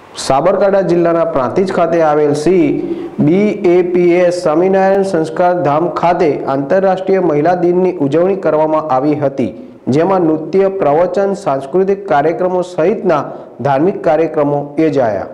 સાબરકાંઠા જિલ્લાના પ્રાંતિજ ખાતે આવેલ શ્રી BAPS સ્વામિનારાયણ સંસ્કાર ધામ ખાતે આંતરરાષ્ટ્રીય મહિલા દિનની ઉજવણી કરવામાં આવી હતી, જેમાં નૃત્ય, પ્રવચન, સાંસ્કૃતિક કાર્યક્રમો સહિતના ધાર્મિક કાર્યક્રમો યોજાયા।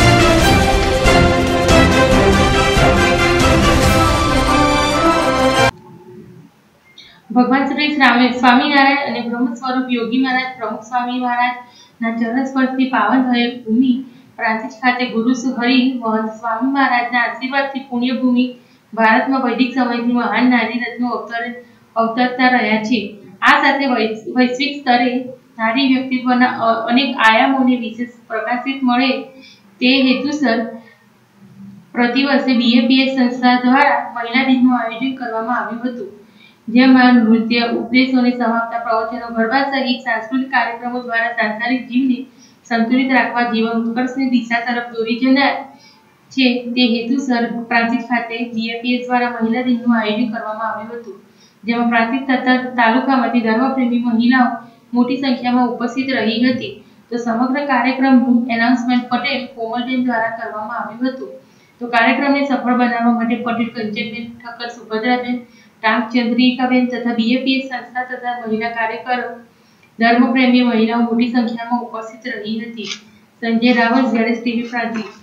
भगवान श्री स्वामीनारायण અને બ્રહ્મ સ્વરૂપ યોગી મહારાજ પ્રમુખ સ્વામી મહારાજના ચરણ સ્પર્શથી પાવન થયેલ ભૂમિ પ્રાંતિજ ખાતે ગુરુ હરિ મહંત સ્વામી મહારાજના આશીર્વાદથી પુણ્યભૂમિ ભારતમાં વૈદિક સમયથી મહાન નારી રત્નો અવતરતા રહ્યા છે। આ સાથે વૈશ્વિક સ્તરે નારી વ્યક્તિત્વના અનેક આયામોને વિશેષ પ્રકાશિત મળે તે હેતુસર પ્રતિવર્ષે BAPS સંસ્થા દ્વારા મહિલા દિનનું આયોજન કરવામાં આવ્યું હતું, જેમાં નૃત્ય, ઉપદેશોને સમાવતા પ્રવચનો, ગરબા સહિત સાંસ્કૃતિક કાર્યક્રમો દ્વારા સાંસારિક જીવને સંતુલિત રાખવા જીવન ઉત્કર્ષની દિશા તરફ દોરી જનાર છે તે હેતુસર પ્રાંતિજ ખાતે BAPS દ્વારા મહિલા દિનનું આયોજન કરવામાં આવ્યું હતું, જેમાં પ્રાંતિજ તથા તાલુકામાંથી ધર્મપ્રેમી મહિલાઓ મોટી સંખ્યામાં ઉપસ્થિત રહી હતી। તો સમગ્ર કાર્યક્રમનું એનાઉન્સમેન્ટ પટેલ કોમલબેન દ્વારા કરવામાં આવ્યું હતું। તો કાર્યક્રમને સફળ બનાવવા માટે પટેલ કંચનબેન ઠક્કર, સુભદ્રાબેન ટાંક, ચંદ્રિકાબેન તથા BAPS સંસ્થા તથા મહિલા કાર્યકરો, ધર્મપ્રેમી મહિલાઓ મોટી સંખ્યામાં ઉપસ્થિત રહી હતી। સંજય રાવલ, ZSTV પ્રાંતિજ।